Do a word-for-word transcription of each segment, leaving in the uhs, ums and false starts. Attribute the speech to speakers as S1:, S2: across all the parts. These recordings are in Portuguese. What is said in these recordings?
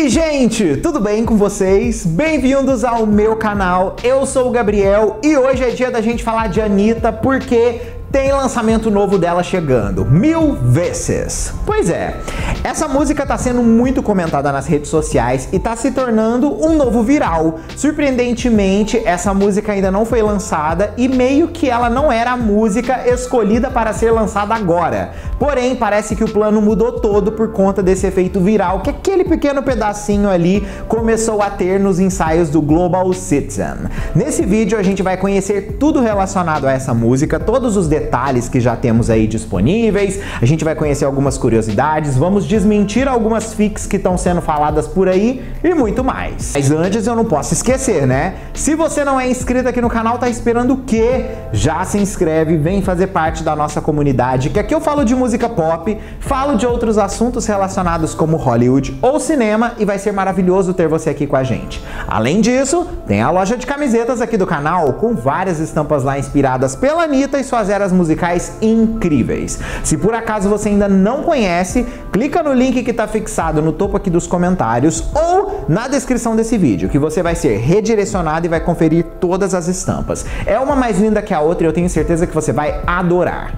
S1: aí, gente, tudo bem com vocês? Bem-vindos ao meu canal, eu sou o Gabriel e hoje é dia da gente falar de Anitta porque tem lançamento novo dela chegando, Mil Vezes. Pois é, essa música tá sendo muito comentada nas redes sociais e tá se tornando um novo viral. Surpreendentemente, essa música ainda não foi lançada e meio que ela não era a música escolhida para ser lançada agora. Porém, parece que o plano mudou todo por conta desse efeito viral que aquele pequeno pedacinho ali começou a ter nos ensaios do Global Citizen. Nesse vídeo a gente vai conhecer tudo relacionado a essa música, todos os detalhes detalhes que já temos aí disponíveis, a gente vai conhecer algumas curiosidades, vamos desmentir algumas fics que estão sendo faladas por aí e muito mais. Mas antes eu não posso esquecer, né? Se você não é inscrito aqui no canal, tá esperando o quê? Já se inscreve, vem fazer parte da nossa comunidade, que aqui eu falo de música pop, falo de outros assuntos relacionados como Hollywood ou cinema e vai ser maravilhoso ter você aqui com a gente. Além disso, tem a loja de camisetas aqui do canal, com várias estampas lá inspiradas pela Anitta e suas eras musicais incríveis. Se por acaso você ainda não conhece, clica no link que está fixado no topo aqui dos comentários ou na descrição desse vídeo, que você vai ser redirecionado e vai conferir todas as estampas. É uma mais linda que a outra e eu tenho certeza que você vai adorar.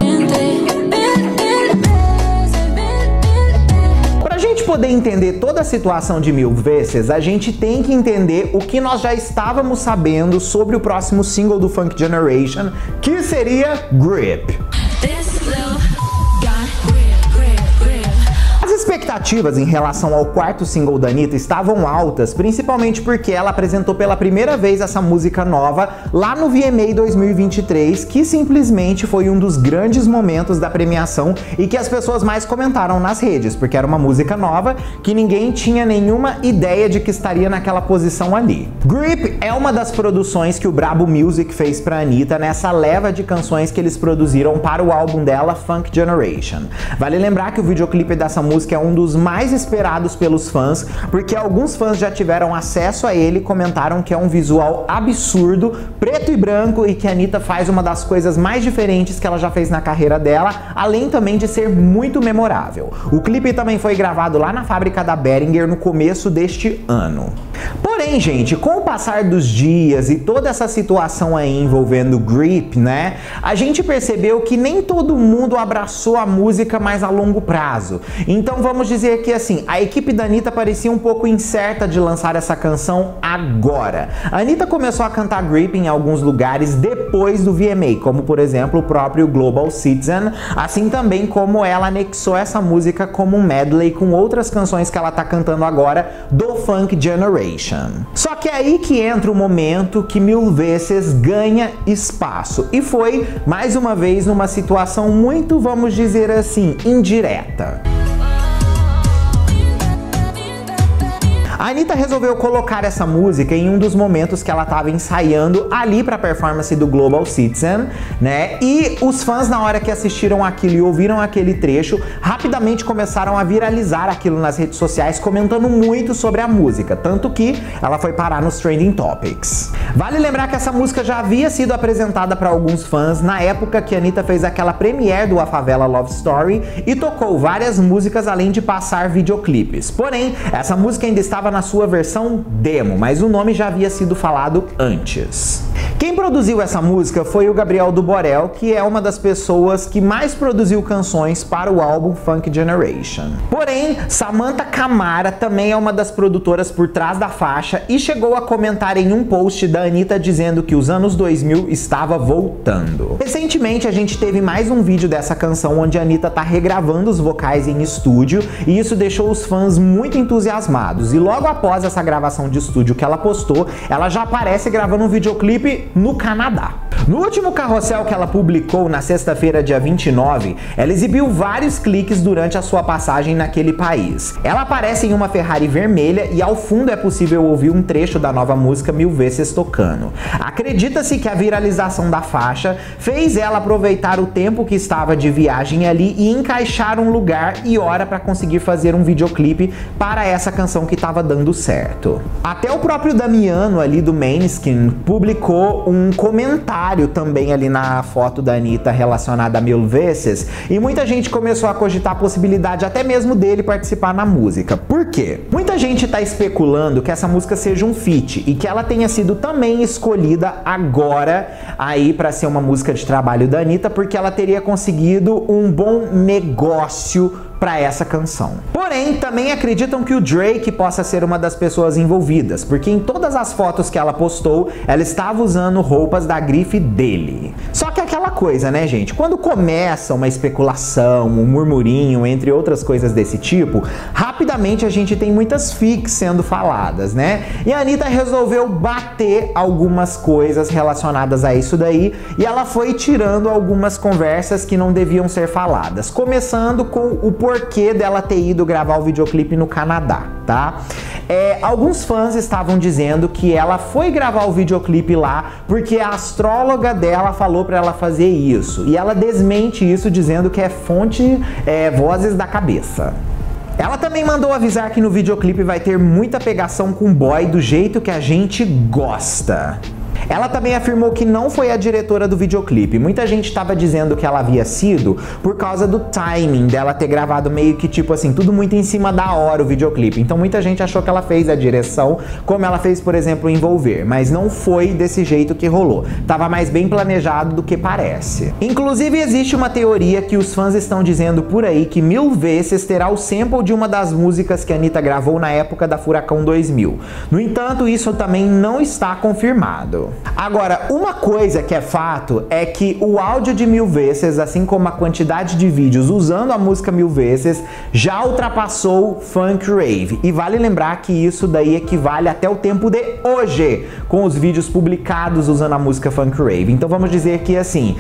S1: Pra gente poder entender toda a situação de Mil Vezes, a gente tem que entender o que nós já estávamos sabendo sobre o próximo single do Funk Generation, que seria Grip. As expectativas em relação ao quarto single da Anitta estavam altas, principalmente porque ela apresentou pela primeira vez essa música nova lá no V M A dois mil e vinte e três, que simplesmente foi um dos grandes momentos da premiação e que as pessoas mais comentaram nas redes, porque era uma música nova que ninguém tinha nenhuma ideia de que estaria naquela posição ali. Grip é uma das produções que o Brabo Music fez pra Anitta nessa leva de canções que eles produziram para o álbum dela, Funk Generation. Vale lembrar que o videoclipe dessa música é um dos mais esperados pelos fãs, porque alguns fãs já tiveram acesso a ele e comentaram que é um visual absurdo, preto e branco, e que a Anitta faz uma das coisas mais diferentes que ela já fez na carreira dela, além também de ser muito memorável. O clipe também foi gravado lá na fábrica da Behringer no começo deste ano. Porém, gente, com o passar dos dias e toda essa situação aí envolvendo Grip, né, a gente percebeu que nem todo mundo abraçou a música mais a longo prazo. Então vamos dizer que assim, a equipe da Anitta parecia um pouco incerta de lançar essa canção agora. A Anitta começou a cantar Grip em alguns lugares depois do V M A, como por exemplo o próprio Global Citizen, assim também como ela anexou essa música como um medley com outras canções que ela tá cantando agora do Funk Generation. Só que é aí que entra o momento que Mil Vezes ganha espaço, e foi mais uma vez numa situação muito, vamos dizer assim, indireta. A Anitta resolveu colocar essa música em um dos momentos que ela estava ensaiando ali para a performance do Global Citizen, né? E os fãs, na hora que assistiram aquilo e ouviram aquele trecho, rapidamente começaram a viralizar aquilo nas redes sociais, comentando muito sobre a música, tanto que ela foi parar nos Trending Topics. Vale lembrar que essa música já havia sido apresentada para alguns fãs na época que a Anitta fez aquela premiere do A Favela Love Story e tocou várias músicas além de passar videoclipes. Porém, essa música ainda estava na sua versão demo, mas o nome já havia sido falado antes. Quem produziu essa música foi o Gabriel do Borel, que é uma das pessoas que mais produziu canções para o álbum Funk Generation. Porém, Samantha Camara também é uma das produtoras por trás da faixa e chegou a comentar em um post da Anitta dizendo que os anos dois mil estava voltando. Recentemente a gente teve mais um vídeo dessa canção onde a Anitta tá regravando os vocais em estúdio e isso deixou os fãs muito entusiasmados, e logo após essa gravação de estúdio que ela postou, ela já aparece gravando um videoclipe no Canadá. No último carrossel que ela publicou na sexta-feira, dia vinte e nove, ela exibiu vários cliques durante a sua passagem naquele país. Ela aparece em uma Ferrari vermelha e ao fundo é possível ouvir um trecho da nova música Mil Vezes tocando. tocando. Acredita-se que a viralização da faixa fez ela aproveitar o tempo que estava de viagem ali e encaixar um lugar e hora para conseguir fazer um videoclipe para essa canção que estava dando certo. Até o próprio Damiano ali do Måneskin publicou um comentário também ali na foto da Anitta relacionada a Mil Vezes, e muita gente começou a cogitar a possibilidade até mesmo dele participar na música. Por quê? Muita gente está especulando que essa música seja um feat e que ela tenha sido também escolhida agora aí para ser uma música de trabalho da Anitta, porque ela teria conseguido um bom negócio para essa canção. Porém, também acreditam que o Drake possa ser uma das pessoas envolvidas, porque em todas as fotos que ela postou, ela estava usando roupas da grife dele. Só que aquela coisa, né, gente? Quando começa uma especulação, um murmurinho, entre outras coisas desse tipo, rapidamente a gente tem muitas fics sendo faladas, né? E a Anitta resolveu bater algumas coisas relacionadas a isso daí, e ela foi tirando algumas conversas que não deviam ser faladas, começando com o porquê dela ter ido gravar o videoclipe no Canadá, tá? É, alguns fãs estavam dizendo que ela foi gravar o videoclipe lá porque a astróloga dela falou pra ela fazer isso, e ela desmente isso dizendo que é fonte, é, vozes da cabeça. Ela também mandou avisar que no videoclipe vai ter muita pegação com o boy do jeito que a gente gosta. Ela também afirmou que não foi a diretora do videoclipe. Muita gente estava dizendo que ela havia sido por causa do timing dela ter gravado meio que tipo assim, tudo muito em cima da hora o videoclipe. Então muita gente achou que ela fez a direção, como ela fez, por exemplo, em Envolver, mas não foi desse jeito que rolou. Tava mais bem planejado do que parece. Inclusive existe uma teoria que os fãs estão dizendo por aí que Mil Vezes terá o sample de uma das músicas que a Anitta gravou na época da Furacão dois mil. No entanto, isso também não está confirmado. Agora, uma coisa que é fato é que o áudio de Mil Vezes, assim como a quantidade de vídeos usando a música Mil Vezes, já ultrapassou Funk Rave. E vale lembrar que isso daí equivale até o tempo de hoje, com os vídeos publicados usando a música Funk Rave. Então vamos dizer que assim,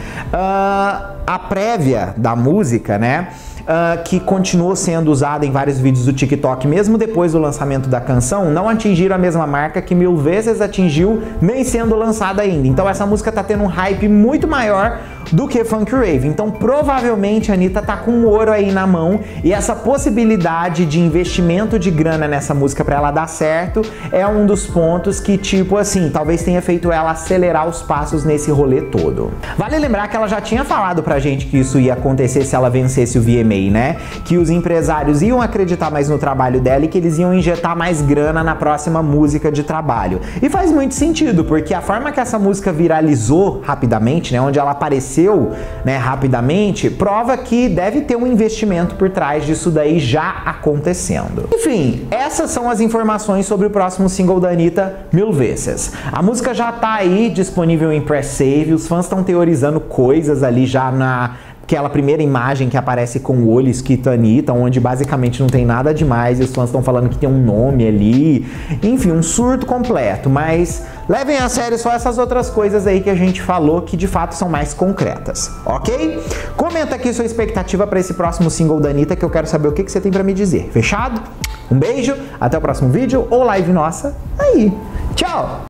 S1: uh, a prévia da música, né? Uh, que continuou sendo usada em vários vídeos do TikTok, mesmo depois do lançamento da canção, não atingiram a mesma marca que Mil Vezes atingiu, nem sendo lançada ainda. Então essa música tá tendo um hype muito maior do que Funk Rave. Então provavelmente a Anitta tá com ouro aí na mão, e essa possibilidade de investimento de grana nessa música pra ela dar certo é um dos pontos que, tipo assim, talvez tenha feito ela acelerar os passos nesse rolê todo. Vale lembrar que ela já tinha falado pra gente que isso ia acontecer se ela vencesse o V M A, né? Que os empresários iam acreditar mais no trabalho dela e que eles iam injetar mais grana na próxima música de trabalho. E faz muito sentido, porque a forma que essa música viralizou rapidamente, né, onde ela apareceu, né, rapidamente, prova que deve ter um investimento por trás disso daí já acontecendo. Enfim, essas são as informações sobre o próximo single da Anitta, Mil Vezes. A música já tá aí disponível em press save, os fãs estão teorizando coisas ali já na aquela primeira imagem que aparece com o olho escrito Anitta, onde basicamente não tem nada demais e os fãs estão falando que tem um nome ali. Enfim, um surto completo, mas levem a sério só essas outras coisas aí que a gente falou que de fato são mais concretas, ok? Comenta aqui sua expectativa para esse próximo single da Anitta, que eu quero saber o que, que você tem para me dizer. Fechado? Um beijo, até o próximo vídeo ou live nossa aí. Tchau!